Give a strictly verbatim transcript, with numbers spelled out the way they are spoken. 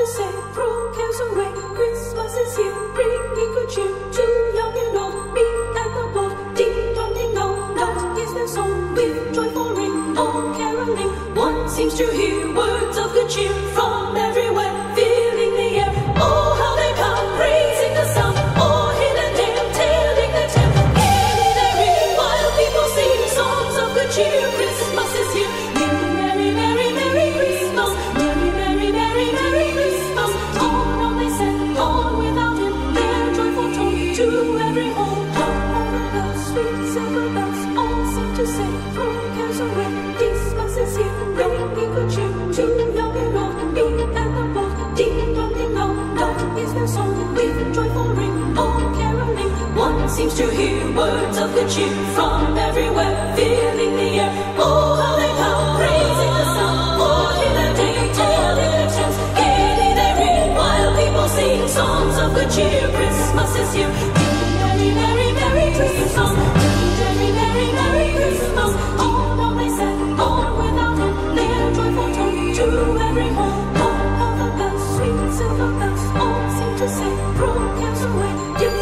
to say, throw cares away. Christmas is here, bringing good cheer to young and old. Me and the bold, ding dong ding dong, that is their song with joyful ring. All caroling, one seems to hear words of good cheer from everywhere, filling the air. Oh, how they come, praising the sun, all hidden there, telling the tale. Gayly they ring, while people sing songs of good cheer. Christmas is here. Merry, merry, merry Christmas. Merry, merry, merry, merry Christmas. On, on they send, on without him, their joyful tone to every home. All the bells, sweet silver bells, all seem to say, throw cares away. Christmas is here, bringing good cheer to young and old. Me and the bold, ding dong ding dong, that is their song with joyful ring. All caroling, one seems to hear words of good cheer from everywhere, filling the air. Oh, how they come, praising the sun, all in the day, telling their tales. Gayly they ring, while people sing songs of good cheer. Christmas is here. Merry, merry, merry Christmas. Merry, merry, merry Christmas. On, on they send, on without him, their joyful tone to every home. All of the bells, sweet silver bells, all seem to say, throw cares away.